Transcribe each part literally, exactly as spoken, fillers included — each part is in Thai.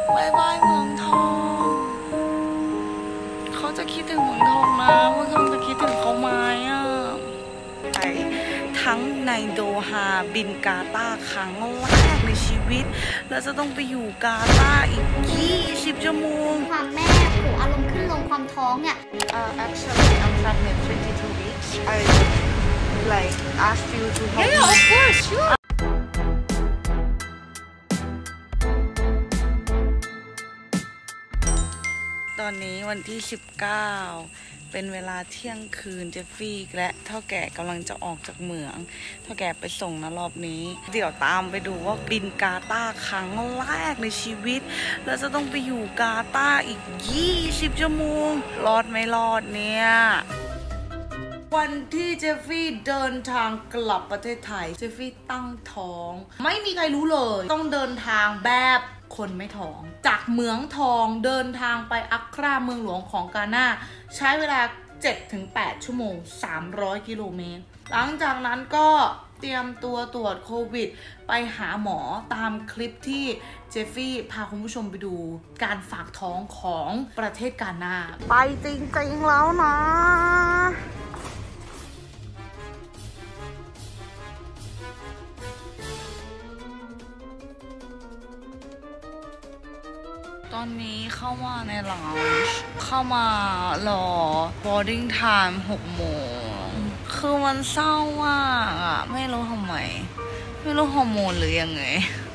บายบายเมืองทองเขาจะคิดถึงเมืองทองนะเมืองทองจะคิดถึงเขาไหมอ่ะไปทั้งในโดฮาบินกาตาร์ครั้งแรกในชีวิตแล้วจะต้องไปอยู่กาตาร์อีกยี่สิบชั่วโมงความแม่โหอารมณ์ขึ้นลงความท้องเนี่ย uh, actually I'm pregnant twenty-two weeks I like ask you to help yeah of course sure ตอนนี้วันที่สิบเก้าเป็นเวลาเที่ยงคืนเจฟฟี่และเท่าแก่กำลังจะออกจากเมืองเท่าแก่ไปส่งนะรอบนี้เดี๋ยวตามไปดูว่าบินกาตาร์ครั้งแรกในชีวิตแล้วจะต้องไปอยู่กาตาร์อีกยี่สิบชั่วโมงรอดไม่รอดเนี่ยวันที่เจฟฟี่เดินทางกลับประเทศไทยเจฟฟี่ตั้งท้องไม่มีใครรู้เลยต้องเดินทางแบบคนไม่ท้องจากเหมืองทองเดินทางไปอัคราเมืองหลวงของกาน่าใช้เวลา เจ็ดถึงแปด ชั่วโมงสามร้อยกิโลเมตรหลังจากนั้นก็เตรียมตัวตรวจโควิดไปหาหมอตามคลิปที่เจฟฟี่พาคุณผู้ชมไปดูการฝากท้องของประเทศกาน่าไปจริงๆแล้วนะตอนนี้เข้ามาในลาวจ์เข้ามารอ boarding time หกโมงคือมันเศร้ามากอ่ะไม่รู้ทำไมไม่รู้ฮอร์โมนหรือยังไง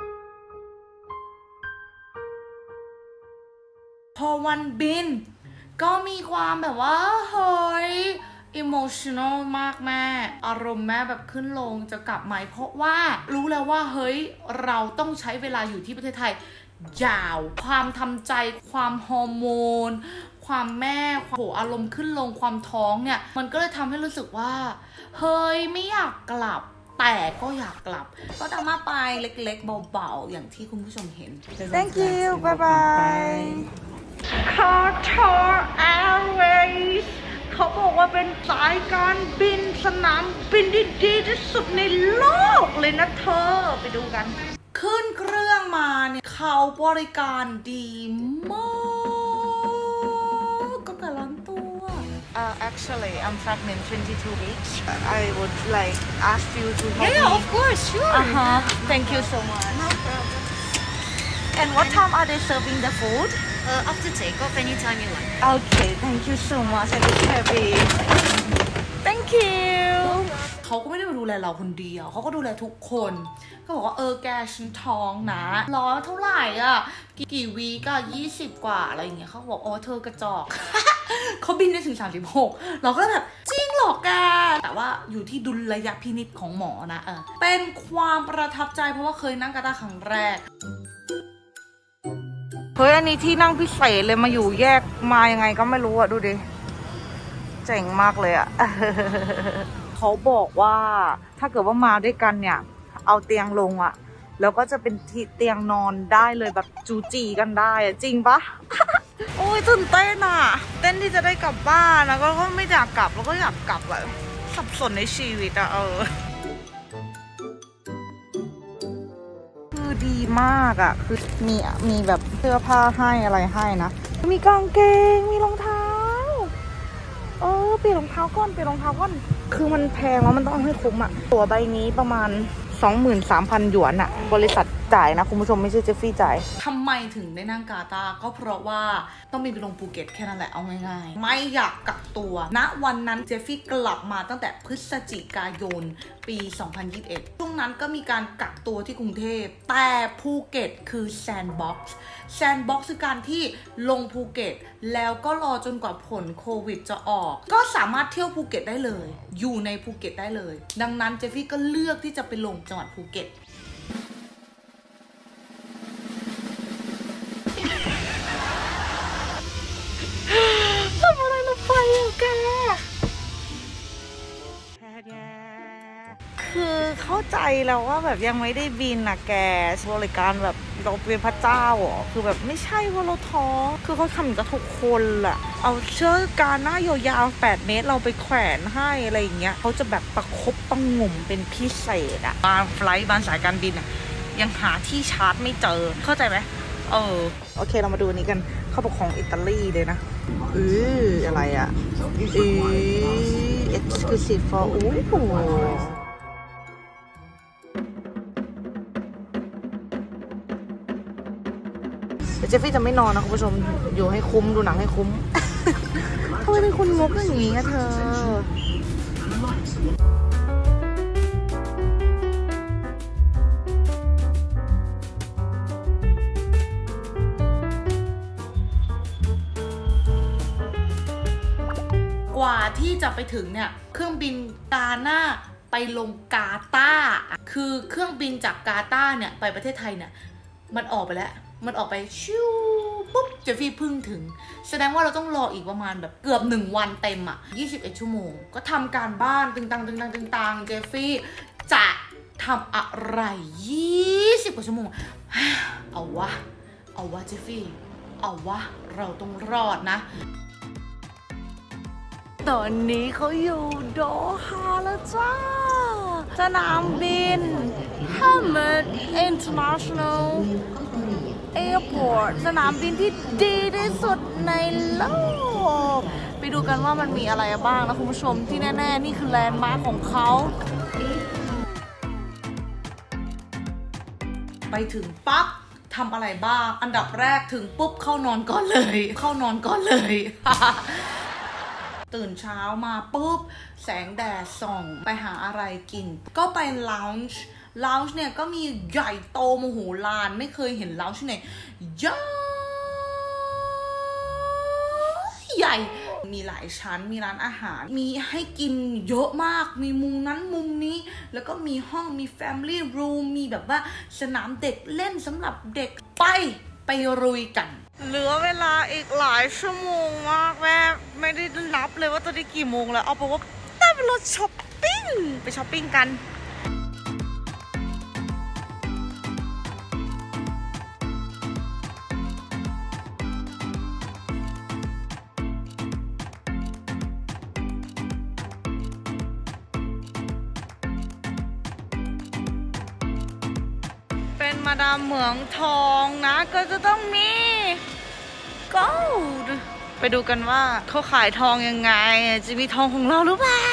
พอวันบินก็มีความแบบว่าเฮ้ย emotional มากแม่อารมณ์แม่แบบขึ้นลงจะกลับไหมเพราะว่ารู้แล้วว่าเฮ้ยเราต้องใช้เวลาอยู่ที่ประเทศไทยยาวความทำใจความฮอร์โมนความแม่ความโหอารมณ์ขึ้นลงความท้องเนี่ยมันก็เลยทำให้รู้สึกว่าเฮ้ยไม่อยากกลับแต่ก็อยากกลับก็ดราม่าไปเล็กๆเบาๆอย่างที่คุณผู้ชมเห็น Thank you bye bye Qatar Airways เขาบอกว่าเป็นสายการบินสนามบินที่ดีที่สุดในโลกเลยนะเธอไปดูกันขึ้นเครื่องมาเนี่ยเขาบริการดีมากก็การันตัว uh, actually I'm pregnant twenty-two weeks I would like ask you to help yeah me of course sure uh huh thank you so much no problem and what time are they serving the food uh, after takeoff anytime you like okay thank you so much I'm happy thank you เขาก็ไม่ได้มาดูแลเราคนเดียวเขาก็ดูแลทุกคนก็บอกว่าเออแกฉันท้องนะร้อยเท่าไหร่อ่ะกี่วีก็ยี่สิบกว่าอะไรอย่างเงี้ยเขาบอกอ๋อเธอกระจอก เขาบินได้ถึงสามสิบหกเราก็แบบจริงหรอแกแต่ว่าอยู่ที่ดุลยพินิจของหมอนะเออเป็นความประทับใจเพราะว่าเคยนั่งกาตาร์ครั้งแรกเฮ้ยอันนี้ที่นั่งพิเศษเลยมาอยู่แยกมายังไงก็ไม่รู้อ่ะดูดิเจ๋งมากเลยอ่ะ เขาบอกว่าถ้าเกิดว่ามาด้วยกันเนี่ยเอาเตียงลงอะแล้วก็จะเป็นเตียงนอนได้เลยแบบจูจีกันได้อะจริงปะ โอ้ยตื่นเต้นอะเต้นที่จะได้กลับบ้านนะก็ไม่อยากกลับแล้วก็อยากกลับอะสับสนในชีวิตอะเออคือดีมากอะคือมีมีแบบเสื้อผ้าให้อะไรให้นะมีกางเกงมีรองเท้าเออเปลี่ยนรองเท้าก่อนเปลี่ยนรองเท้าก่อนคือมันแพงแล้วมันต้องให้คุ้มอะตัวใบนี้ประมาณ สองหมื่นสามพัน หยวนอะบริษัทจ่ายนะคุณผู้ชมไม่ใช่เจฟฟี่จ่ายทำไมถึงได้นั่งกาตาร์ก็เพราะว่าต้องมีไปลงภูเก็ตแค่นั้นแหละเอาง่ายๆไม่อยากกักตัวณวันนั้นเจฟฟี่กลับมาตั้งแต่พฤศจิกายนปีสองพันยี่สิบเอ็ดช่วงนั้นก็มีการกักตัวที่กรุงเทพแต่ภูเก็ตคือแซนด์บ็อกซ์แซนด์บ็อกซ์คือการที่ลงภูเก็ตแล้วก็รอจนกว่าผลโควิดจะออกก็สามารถเที่ยวภูเก็ตได้เลยอยู่ในภูเก็ตได้เลยดังนั้นเจฟฟี่ก็เลือกที่จะไปลงจังหวัดภูเก็ตทำอะไรลงไปอ่ะแกคือเข้าใจแล้วว่าแบบยังไม่ได้บินนะแกบริการแบบเราเป็นพระเจ้าอ่ะคือแบบไม่ใช่ว่าเราท้องคือเขาทำกับทุกคนแหละเอาเชือกการหน้ายาวๆแปดเมตรเราไปแขวนให้อะไรอย่างเงี้ยเขาจะแบบประคบประงมเป็นพิเศษอ่ะบางไฟล์บางสายการบินอ่ะยังหาที่ชาร์จไม่เจอเข้าใจไหมเเออโอเคเรามาดูอันนี้กันเขาบอกของอิตาลีเลยนะอืออะไรอ่ะอือ exclusive for โอ้โหเจฟฟี่จะไม่นอนนะคุณผู้ชมอยู่ให้คุ้มดูหนังให้คุ้ม ทำไมเป็นคนงกอย่างนี้อะเธอกว่าที่จะไปถึงเนี่ยเครื่องบินกาหน้าไปลงกาตาร์คือเครื่องบินจากกาตาร์เนี่ยไปประเทศไทยเนี่ยมันออกไปแล้วมันออกไปชิวปุ๊บเจฟฟี่พึ่งถึงแสดงว่าเราต้องรออีกประมาณแบบเกือบหนึ่งวันเต็มอ่ะยี่สิบเอ็ดชั่วโมงก็ทำการบ้านตึงตังตึงตังตึงตังเจฟฟี่จะทำอะไรยี่สิบกว่าชั่วโมงเอาวะเอาวะเจฟฟี่เอาวะเราต้องรอดนะตอนนี้เขาอยู่โดฮาแล้วจ้าสนามบิน Hamad International Airport สนามบินที่ดีที่สุดในโลกไปดูกันว่ามันมีอะไรบ้างนะคุณผู้ชมที่แน่ๆนี่คือแลนด์มาร์คของเขาไปถึงปั๊บทำอะไรบ้างอันดับแรกถึงปุ๊บเข้านอนก่อนเลยเข้านอนก่อนเลย ตื่นเช้ามาปุ๊บแสงแดดส่องไปหาอะไรกินก็ไปลาวน์จ์ลาวน์จ์เนี่ยก็มีใหญ่โตมโหฬารไม่เคยเห็นลาวน์จ์ไหนใหญ่ใหญ่มีหลายชั้นมีร้านอาหารมีให้กินเยอะมากมีมุมนั้นมุมนี้แล้วก็มีห้องมี Family Room มีแบบว่าสนามเด็กเล่นสำหรับเด็กไปไปรุยกันเหลือเวลาอีกหลายชั่วโมงมากแม่ไม่ได้นับเลยว่าตอนนี้กี่โมงแล้วเอาไปว่าได้เวลาช้อปปิ้งไปช้อปปิ้งกันเป็นมาดามเหมืองทองนะก็จะต้องมี gold ไปดูกันว่าเขาขายทองยังไงจะมีทองของเราหรือเปล่า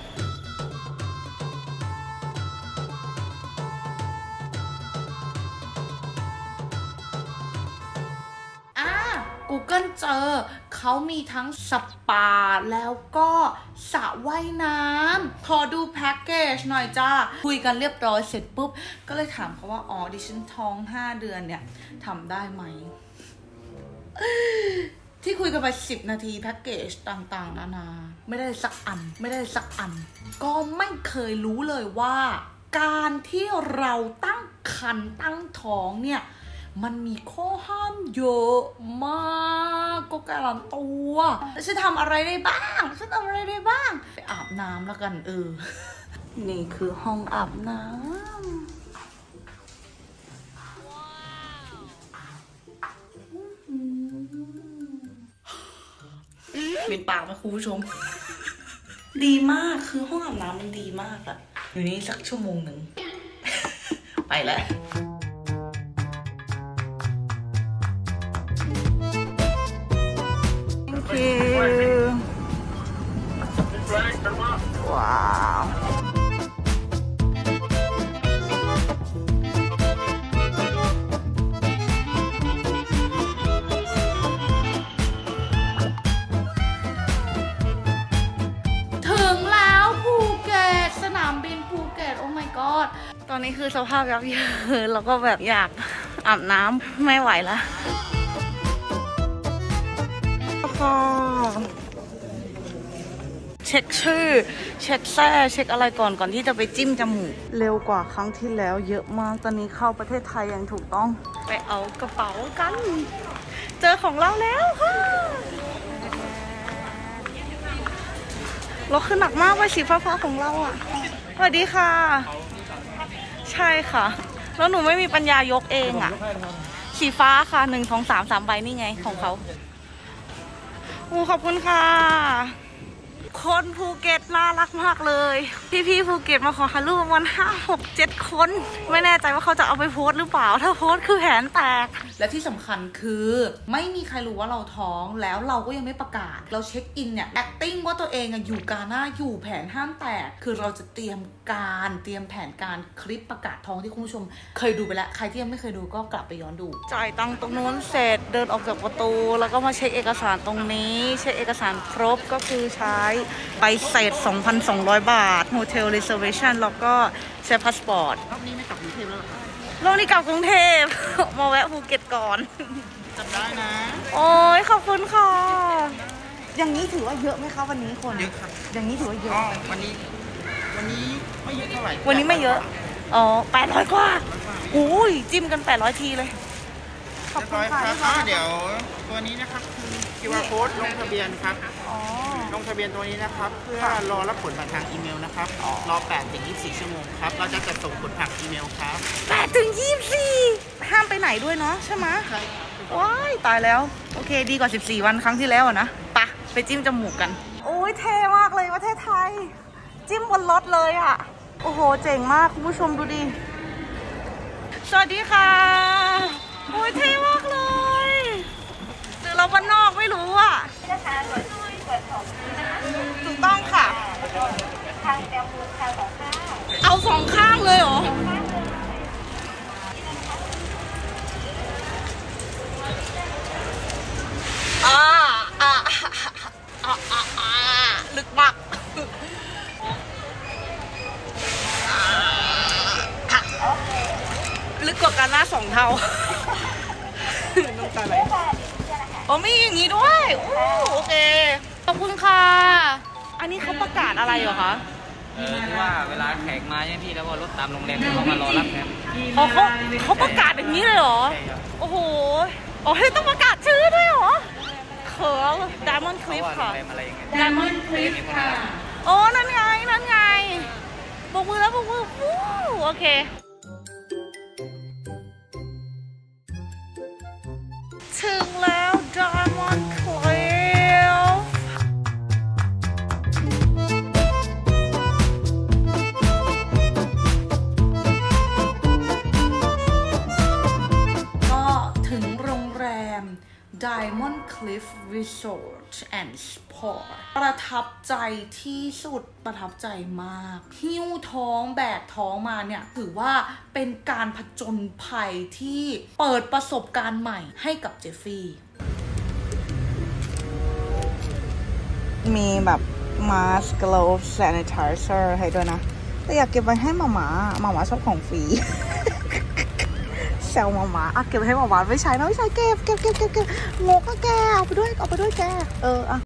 อ่ะ Google เจอเขามีทั้งสปาแล้วก็สระว่ายน้ำขอดูแพ็กเกจหน่อยจ้าคุยกันเรียบร้อยเสร็จปุ๊บก็เลยถามเขาว่าอ๋อดิฉันท้องห้าเดือนเนี่ยทำได้ไหมที่คุยกันไปสิบนาทีแพ็กเกจต่างๆนานาไม่ได้สักอันไม่ได้สักอันก็ไม่เคยรู้เลยว่าการที่เราตั้งครรภ์ตั้งท้องเนี่ยมันมีข้อห้ามเยอะมากก็การันตัวแล้วฉันทำอะไรได้บ้างฉันทำอะไรได้บ้างไปอาบน้ำแล้วกันเออนี่คือห้องอาบน้ำเป็นปากไหมคุณผู้ชมดีมากคือห้องอาบน้ำมันดีมากอะอยู่นี่สักชั่วโมงหนึ่ง ไปแล้วว้าวถึงแล้วภูเก็ตสนามบินภูเก็ตโอ้ my god ตอนนี้คือสภาพยับเยินแล้วก็แบบอยากอาบน้ำไม่ไหวแล้วเช็คชื่อเช็คแท้เช็คอะไรก่อนก่อนที่จะไปจิ้มจมูกเร็วกว่าครั้งที่แล้วเยอะมากตอนนี้เข้าประเทศไทยอย่างถูกต้องไปเอากระเป๋ากันเจอของเราแล้วค่ะรถขึ้นหนักมากว่าสีฟ้าๆของเราอ่ะสวัสดีค่ะใช่ค่ะแล้วหนูไม่มีปัญญายกเองอ่ะสีฟ้าค่ะหนึ่งสองสามสามใบนี่ไงของเขาโอ้ขอบคุณค่ะคนภูเก็ตน่ารักมากเลยพี่ๆภูเก็ตมาขอถ่ายรูปประมาณห้าหกเจ็ดคนไม่แน่ใจว่าเขาจะเอาไปโพสต์หรือเปล่าถ้าโพสต์คือแผนแตกและที่สำคัญคือไม่มีใครรู้ว่าเราท้องแล้วเราก็ยังไม่ประกาศเราเช็คอินเนี่ย acting ว่าตัวเองอยู่กาหน้าอยู่แผนห้ามแตกคือเราจะเตรียมการเตรียมแผนการคลิปประกาศท้องที่คุณผู้ชมเคยดูไปแล้วใครที่ยังไม่เคยดูก็กลับไปย้อนดูจ่ายตังค์ตรงนู้นเสร็จเดินออกจากประตูแล้วก็มาเช็คเอกสารตรงนี้เช็คเอกสารครบก็คือใช้ใบเสร็จ สองพันสองร้อย บาท Hotel Reservation แล้วก็ใช้พาสปอร์ตรอบนี้ไม่กลับกรุงเทพแล้วหรอรอบนี้กลับกรุงเทพ มาแวะภูเก็ตก่อนจำได้นะโอ้ยขอบคุณค่ะอย่างนี้ถือว่าเยอะไหมคะวันนี้คนเยอะครับอย่างนี้ถือว่าเยอะวันนี้วันนี้ไม่เยอะเท่าไหร่วันนี้ไม่เยอะอ๋อแปดร้อยกว่าโอ้ยจิ้มกันแปดร้อยทีเลยขอบคุณค่ะเดี๋ยวตัวนี้นะครับคือ คิว อาร์ code ลงทะเบียนครับลงทะเบียนตัวนี้นะครับเพื่อรอรับผลผ่านทางอีเมลนะครับรอแปดถึงยี่สิบสี่ชั่วโมงครับเราจะจัดส่งผลผ่านอีเมลครับแปดถึงยี่สิบสี่ห้ามไปไหนด้วยเนาะใช่ไหมใช่ว้ายตายแล้วโอเคดีกว่าสิบสี่วันครั้งที่แล้วนะปะไปจิ้มจมูกกันโอ้ยเท่มากเลยประเทศไทยจิ้มบนรถเลยอ่ะโอ้โหเจ๋งมากคุณผู้ชมดูดิสวัสดีค่ะโอ้ยเท่มากเลยหรือเราบ้านนอกไม่รู้อ่ะถูกต้องค่ะเอาสองข้างเลยเหรออ่าอ่าอ่าอ่าอ่าลึกมากลึกกว่ากันหน้าสองเท่าน้ำตาไหลโอ้มีอย่างนี้ด้วยโอเคขอบคุณค่ะอันนี้เขาประกาศอะไรเหรอคะเออที่ว่าเวลาแขกมาใช่พี่แล้วก็รถตามโรงแรมเขามารอรับแขกอ๋อเขาเขาประกาศอย่างนี้เลยเหรอโอ้โหอ๋อให้ต้องประกาศชื่อด้วยเหรอเขิน Diamond Cliff ค่ะ Diamond Cliff ค่ะโอ้นั่นไงนั่นไงบกมือแล้วบกมือฟู้โอเคถึงแล้ว Diamond Cliff ก็ถึงโรงแรม Diamond Cliff Resort and Spa ประทับใจที่สุดประทับใจมากหิ้วท้องแบกท้องมาเนี่ยถือว่าเป็นการผจญภัยที่เปิดประสบการณ์ใหม่ให้กับเจฟฟี่มีแบบมาสก์ gloves sanitizer ให้ด้วยนะแต่อยากเก็บไว้ให้หมาหมาหมาหมาชอบของฟรีแซวหมาหมาอ่ะเก็บให้หมาหมาไม่ใช้นะไม่ใช้เก็บเก็บเก็บเก็บเก็บงกอะแกเอาไปด้วยเอาไปด้วยแกเอออะ